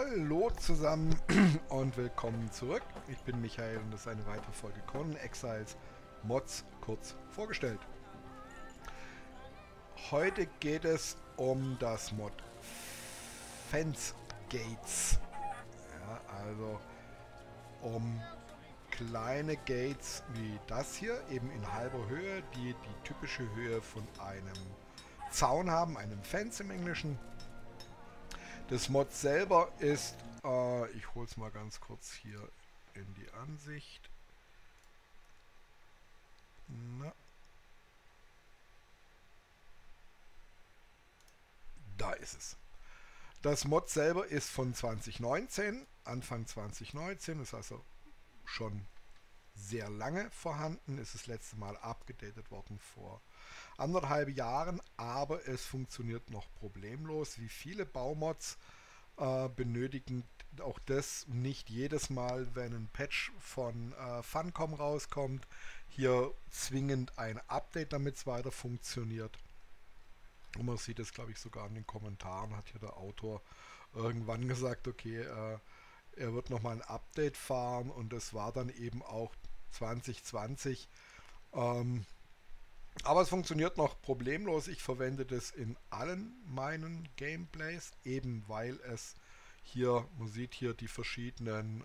Hallo zusammen und willkommen zurück. Ich bin Michael und das ist eine weitere Folge Conan Exiles Mods kurz vorgestellt. Heute geht es um das Mod Fence Gates. Ja, also um kleine Gates wie das hier, eben in halber Höhe, die die typische Höhe von einem Zaun haben, einem Fence im Englischen. Das Mod selber ist, ich hole es mal ganz kurz hier in die Ansicht. Na. Da ist es. Das Mod selber ist von 2019, Anfang 2019, ist also schon sehr lange vorhanden, ist das letzte Mal abgedatet worden vor 1,5 Jahren, aber es funktioniert noch problemlos. Wie viele Baumods benötigen auch das nicht jedes Mal, wenn ein Patch von Funcom rauskommt, hier zwingend ein Update, damit es weiter funktioniert. Und man sieht es, glaube ich, sogar in den Kommentaren, hat hier der Autor irgendwann gesagt, okay, er wird nochmal ein Update fahren und das war dann eben auch 2020. Aber es funktioniert noch problemlos. Ich verwende das in allen meinen Gameplays, eben weil es hier, man sieht hier die verschiedenen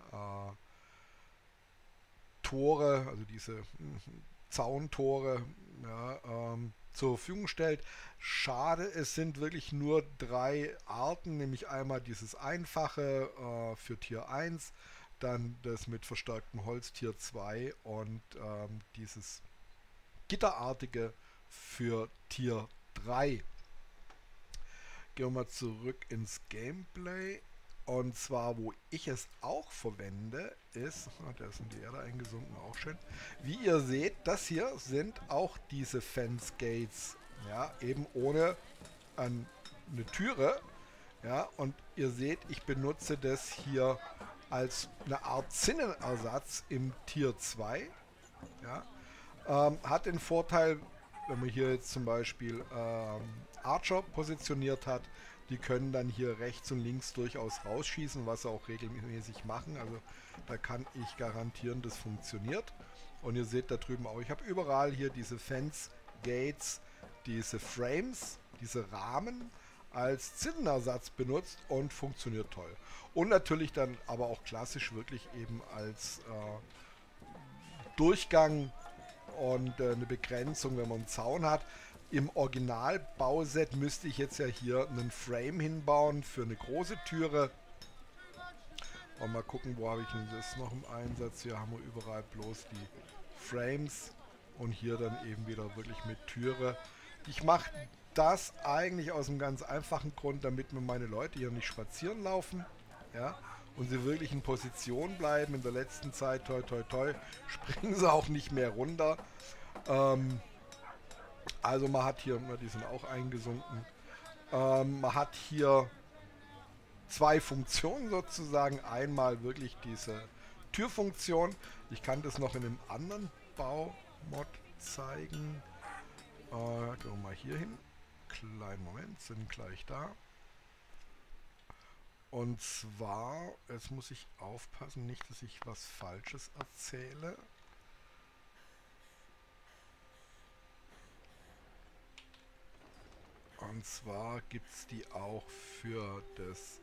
Tore, also diese Zauntore, ja, zur Verfügung stellt. Schade, es sind wirklich nur 3 Arten, nämlich einmal dieses einfache für Tier 1, dann das mit verstärktem Holz Tier 2 und dieses gitterartige für Tier 3. Gehen wir mal zurück ins Gameplay. Und zwar, wo ich es auch verwende, ist, da ist in die Erde eingesunken, auch schön. Wie ihr seht, das hier sind auch diese Fence Gates, ja, eben ohne eine Türe, ja, und ihr seht, ich benutze das hier als eine Art Zinnenersatz im Tier 2, ja. Hat den Vorteil, wenn man hier jetzt zum Beispiel Archer positioniert hat, die können dann hier rechts und links durchaus rausschießen, was sie auch regelmäßig machen. Also da kann ich garantieren, das funktioniert. Und ihr seht da drüben auch, ich habe überall hier diese Fence Gates, diese Frames, diese Rahmen als Zinnenersatz benutzt und funktioniert toll. Und natürlich dann aber auch klassisch wirklich eben als Durchgang und eine Begrenzung, wenn man einen Zaun hat. Im Originalbauset müsste ich jetzt ja hier einen Frame hinbauen für eine große Türe. Und mal gucken, wo habe ich denn das noch im Einsatz. Hier haben wir überall bloß die Frames und hier dann eben wieder wirklich mit Türe. Ich mache das eigentlich aus einem ganz einfachen Grund, damit mir meine Leute hier nicht spazieren laufen, ja, und sie wirklich in Position bleiben. In der letzten Zeit, toi toi toi, springen sie auch nicht mehr runter. Also man hat hier, die sind auch eingesunken, man hat hier 2 Funktionen sozusagen. Einmal wirklich diese Türfunktion. Ich kann das noch in einem anderen Baumod zeigen. Gehen wir mal hier hin. Kleinen Moment, sind gleich da. Und zwar, jetzt muss ich aufpassen, nicht, dass ich was Falsches erzähle. Und zwar gibt es die auch für das,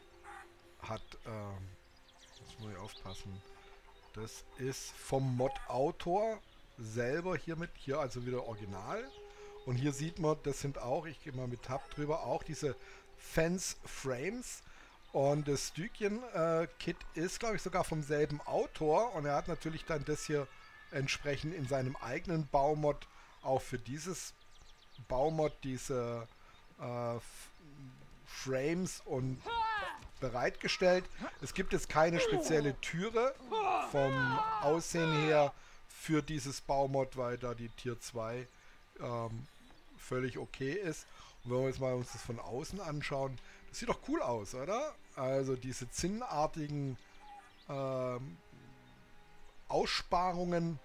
jetzt muss ich aufpassen, das ist vom Mod-Autor selber hier also wieder original. Und hier sieht man, das sind auch, ich gehe mal mit Tab drüber, auch diese Fence Frames. Und das Stückchen-Kit ist, glaube ich, sogar vom selben Autor. Und er hat natürlich dann das hier entsprechend in seinem eigenen Baumod auch für dieses Baumod diese Frames und bereitgestellt. Es gibt jetzt keine spezielle Türe vom Aussehen her für dieses Baumod, weil da die Tier 2 völlig okay ist. Und wenn wir jetzt mal uns das von außen anschauen, das sieht doch cool aus, oder? Also diese zinnartigen Aussparungen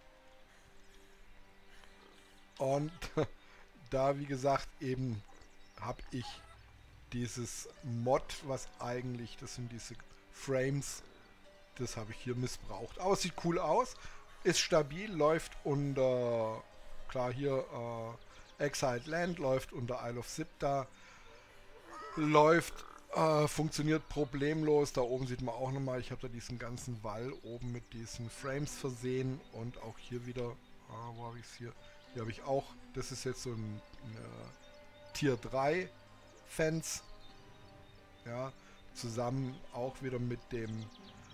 und da, wie gesagt, eben habe ich dieses Mod, was eigentlich, das sind diese Frames. Das habe ich hier missbraucht. Aber es sieht cool aus. Ist stabil, läuft unter, klar hier, Exiled Land, läuft unter Isle of Sipta. Läuft, funktioniert problemlos. Da oben sieht man auch nochmal, ich habe da diesen ganzen Wall oben mit diesen Frames versehen. Und auch hier wieder, wo habe ich es hier? Hier habe ich auch, das ist jetzt so ein Tier 3 Fence. Ja, zusammen auch wieder mit einem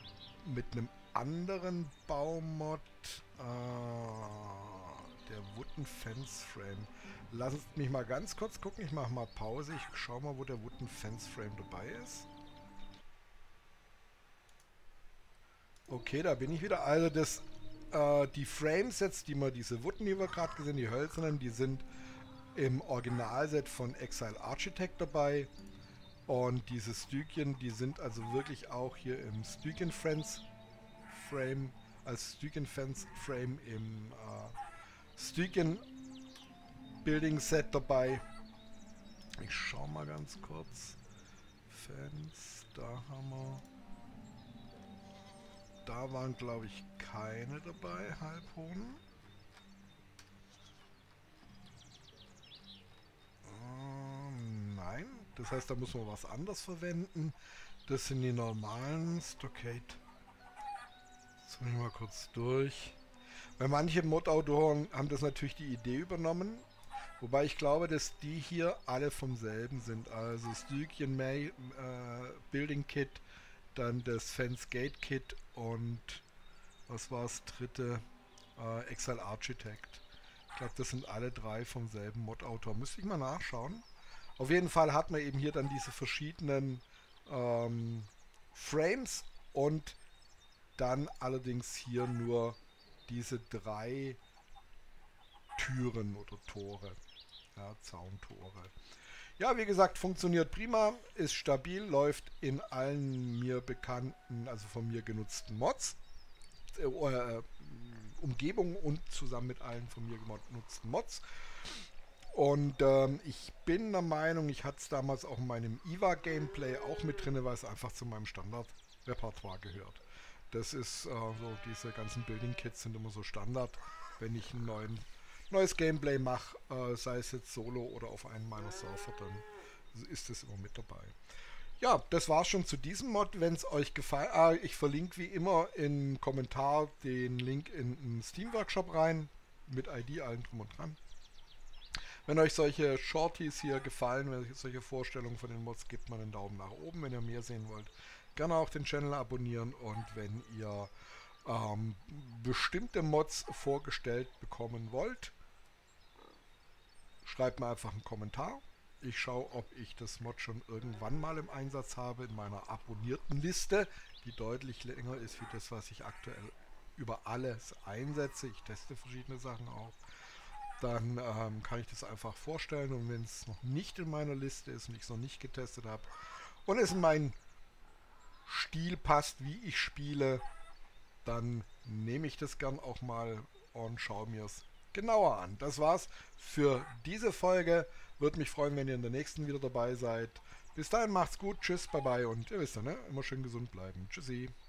anderen Baumod, der Wooden Fence Frame. Lasst mich mal ganz kurz gucken, ich mache mal Pause, ich schaue mal, wo der Wooden Fence Frame dabei ist. Okay, da bin ich wieder. Also die Frames jetzt, diese Wooden, die wir gerade gesehen, die hölzernen, die sind im Originalset von Exile Architect dabei. Und diese Stückchen, die sind also wirklich auch hier im Stückchen Friends Frame, als Stückchen Fence Frame im Stückchen Building Set dabei. Ich schau mal ganz kurz. Fence, da haben wir. Da waren, glaube ich, keine dabei, Halbhoden. Nein, das heißt, da müssen wir was anderes verwenden. Das sind die normalen Stockade. Jetzt muss ich mal kurz durch. Weil manche Mod-Autoren haben das natürlich die Idee übernommen. Wobei ich glaube, dass die hier alle vom selben sind. Also Stückchen May Building Kit, dann das Fence Gate Kit und was war das dritte? Exile Architect. Ich glaube, das sind alle drei vom selben Mod-Autor. Müsste ich mal nachschauen. Auf jeden Fall hat man eben hier dann diese verschiedenen Frames und dann allerdings hier nur diese drei Türen oder Tore. Ja, Zauntore. Ja, wie gesagt, funktioniert prima, ist stabil, läuft in allen mir bekannten, also von mir genutzten Mods, Umgebungen und zusammen mit allen von mir genutzten Mods. Und ich bin der Meinung, ich hatte es damals auch in meinem EVA-Gameplay auch mit drin, weil es einfach zu meinem Standard-Repertoire gehört. Das ist so, diese ganzen Building-Kits sind immer so Standard, wenn ich ein neues Gameplay mache, sei es jetzt solo oder auf einen meiner Surfer, dann ist das immer mit dabei. Ja, das war's schon zu diesem Mod. Wenn es euch gefallen, ich verlinke wie immer im Kommentar den Link in den Steam-Workshop rein, mit ID, allen drum und dran. Wenn euch solche Shorties hier gefallen, wenn es solche Vorstellungen von den Mods gibt, mal einen Daumen nach oben. Wenn ihr mehr sehen wollt, gerne auch den Channel abonnieren. Und wenn ihr bestimmte Mods vorgestellt bekommen wollt, schreibt mir einfach einen Kommentar. Ich schaue, ob ich das Mod schon irgendwann mal im Einsatz habe in meiner abonnierten Liste, die deutlich länger ist wie das, was ich aktuell über alles einsetze. Ich teste verschiedene Sachen auch. Dann kann ich das einfach vorstellen, und wenn es noch nicht in meiner Liste ist und ich es noch nicht getestet habe und es in meinen Stil passt, wie ich spiele, dann nehme ich das gern auch mal und schaue mir es genauer an. Das war's für diese Folge. Würde mich freuen, wenn ihr in der nächsten wieder dabei seid. Bis dahin macht's gut, tschüss, bye bye und ihr wisst ja, ne? Immer schön gesund bleiben. Tschüssi.